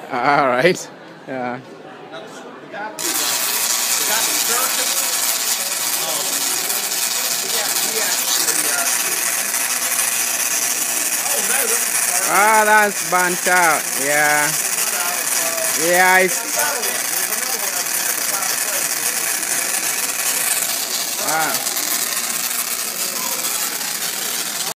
All right. Yeah. Ah, that's burnt out. Yeah. Yeah, it's. Ah.